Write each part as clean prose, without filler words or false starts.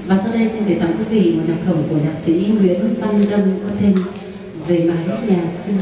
Và sau đây xin gửi tặng quý vị một nhạc phẩm của nhạc sĩ Nguyễn Văn Đông có tên Về Mái Nhà Xưa.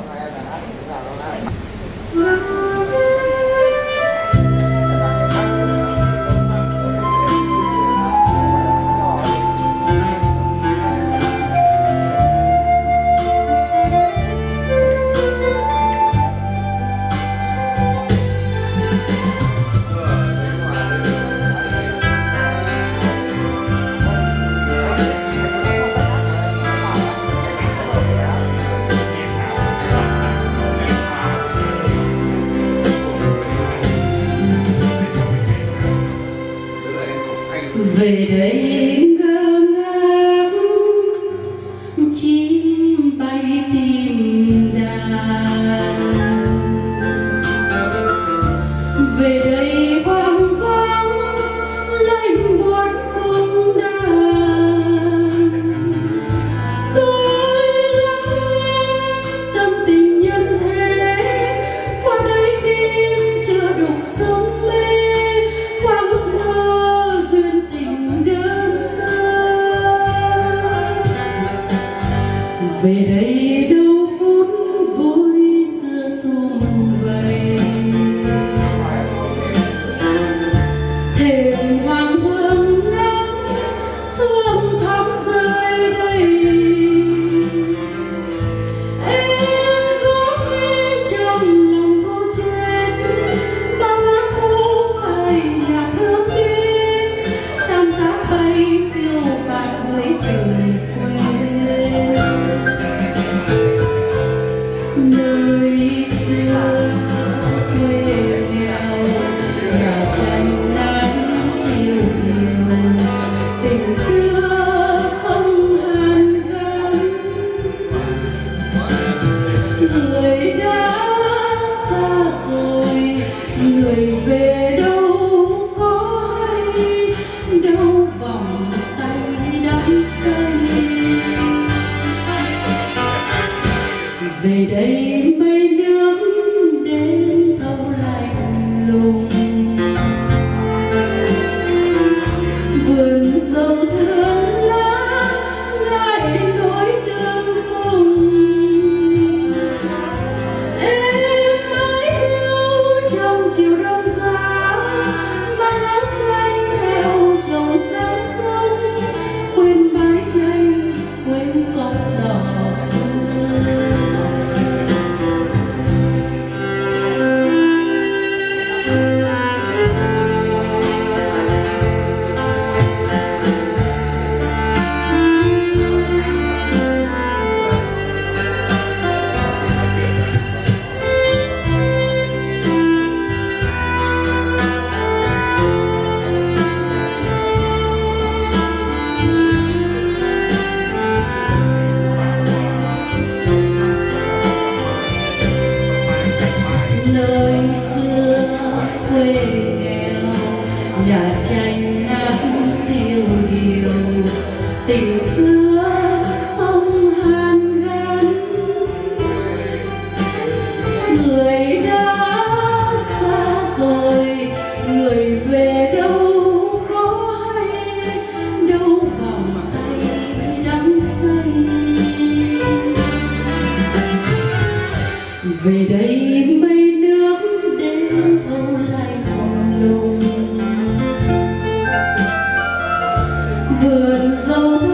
Về đây ngơ ngác chim bay tìm đàn, về đây hoang vắng lạnh buốt cung đàn. Tôi lắng nghe tâm tình nhân thế, qua đây tim chưa đục sống mê, qua ước mơ duyên tình đơn sơ. Về đây đâu phút vui xưa sum vầy, thềm hoàng hôn nắng phương thắm rơi đầy. Em có nghe trong lòng thu chết, bao lá khô phai nhạt hương đêm, tan tác bay phiêu bạt dưới trời quê. Nơi xưa quê nghèo, nhà tranh nắng yêu nhiều, tình xưa không hàn gắn. Người đã xa rồi, người về đâu có hay, đâu vòng tay đắm say. Về đây mây nước đến thâu lạnh lùng, vườn dâu thương lá ngại nỗi tương phùng. Em mãi yêu trong chiều đông giá, và lá xanh theo chồng sáng sớm, quên mái tranh quên cốc đỏ xưa. Nơi xưa quê nghèo, nhà tranh nắng tiêu điều, tình xưa không hàn gắn. Người đã xa rồi, người về đâu có hay, đâu vòng tay đắm say. Về đây mây nước đến thâu lạnh lùng, vườn dâu